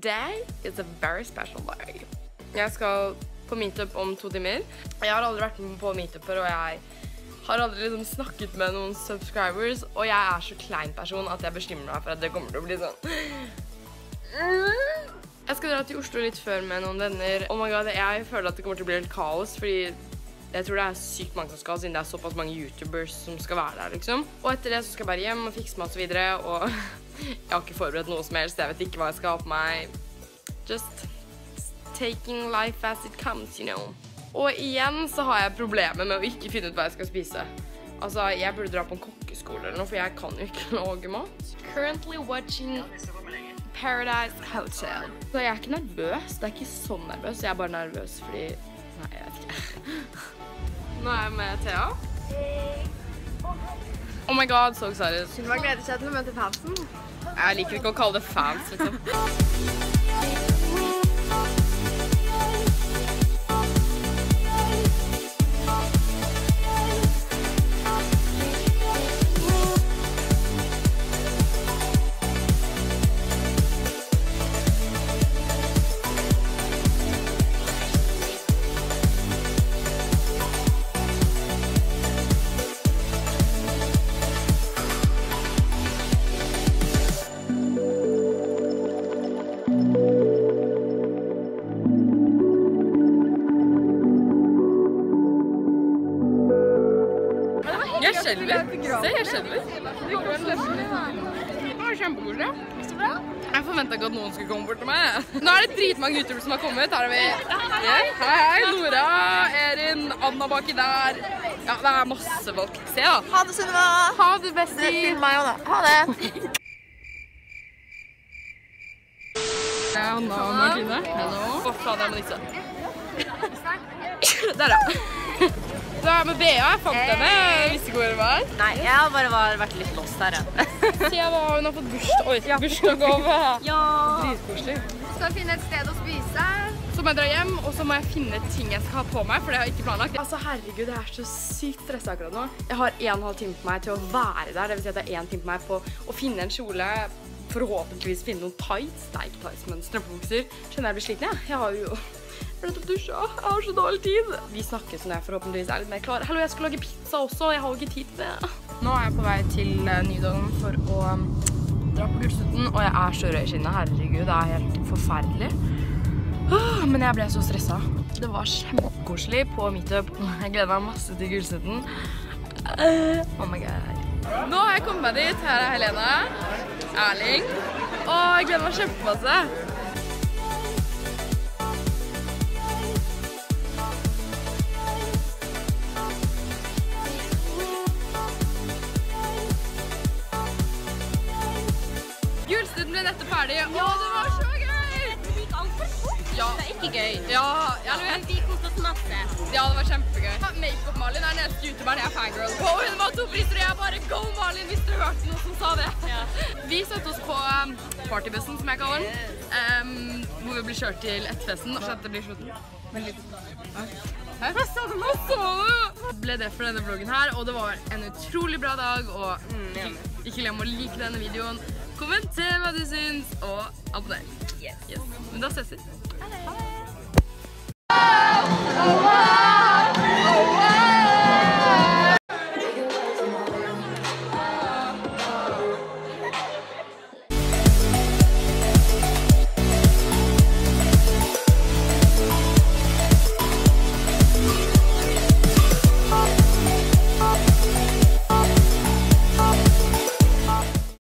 Today is a very special day. Jeg skal på meetup om 2 timer. Jeg har aldri vært med på meetuper, og jeg har aldri liksom snakket med noen subscribers, og jeg er så klein person at jeg bestemmer meg for at det kommer til å bli sånn. Jeg skal dra til Oslo litt før med noen venner. Oh my god, jeg føler at det kommer til å bli helt kaos, fordi jeg tror det er sykt mange som skal, siden det er såpass mange YouTubers som skal være der, liksom. Og etter det så skal jeg bare hjem og fikse meg og så videre, og jeg har ikke forberedt noe som helst. Jeg vet ikke hva jeg skal ha på meg. Just taking life as it comes, you know. Og igjen så har jeg problemer med å ikke finne ut hva jeg skal spise. Altså, jeg burde dra på en kokkeskole eller noe, for jeg kan jo ikke lage mat. Currently watching Paradise Hotel. Så jeg er ikke nervøs, det er ikke sånn nervøs. Jeg er bare nervøs fordi... Nei, jeg vet ikke. Nå er jeg med Thea. Oh my god, så excited. Hva gleder seg til å møte fansen? Jeg liker ikke å kalle det fans, liksom. Jeg skjelver. Se, jeg skjelver. Det var kjempekoselig. Så bra. Jeg forventet ikke at noen skulle komme bort til meg. Nå er det dritmange YouTubere som har kommet. Her har vi hei, Nora, Erin, Anna baki der. Ja, det er masse folk. Se da. Ha det, Sunniva. Ha det, Bessie. Film meg også da. Ha det. Det er Anna og Martine. Hallo. Hva faen er med disse? Der da. Så er jeg med Bea, jeg fant henne, jeg visste ikke hvor det var. Nei, jeg har bare vært litt lost her, ja. Se hva hun har fått bursdag. Oi, bursdaggave. Ja. Dritkoselig. Skal finne et sted å spise. Så må jeg dra hjem, og så må jeg finne ting jeg skal ha på meg, for det har jeg ikke planlagt. Altså, herregud, jeg er så sykt stresset akkurat nå. Jeg har 1,5 time på meg til å være der, det vil si at det er 1 time på meg på å finne en kjole, forhåpentligvis finne noen tights. Det er ikke tights, men strømpebukser. Skjønner jeg blir sliten, ja. Jeg har jo... Jeg har dusja. Jeg har så dårlig tid. Vi snakkes når jeg forhåpentligvis er litt mer klar. Hallo, jeg skal lage pizza også. Jeg har jo ikke tid til det. Nå er jeg på vei til Nydalen for å dra på Gullstuten, og jeg er så rød i kinnet. Herregud, det er helt forferdelig. Men jeg ble så stresset. Det var kjempekoselig på meetup. Jeg gleder meg masse til Gullstuten. Oh my god. Nå har jeg kommet meg dit. Her er Helene, Erling, og jeg gleder meg kjempemasse. Gullstuten ble nettopp ferdig, og det var så gøy! Det gikk altfor fort. Ja. Det er ikke gøy. Ja, Men vi koste oss masse. ja, det var kjempegøy. Make-up Malin er den eneste youtuberen jeg er fangirl på. Hun var 2 priser, og jeg bare go Malin hvis dere hørte noen som sa det. Ja. Vi satte oss på partybussen, som jeg kaller den, hvor vi blir kjørt til etterfesten. Og så det blir slutten. Hva sa du? Hva sa du? Ble det for denne vloggen her, og det var en utrolig bra dag, og ikke glem å like denne videoen. Kommenter hva du syns, og abonner. Yes. Men da ses vi. Ha det.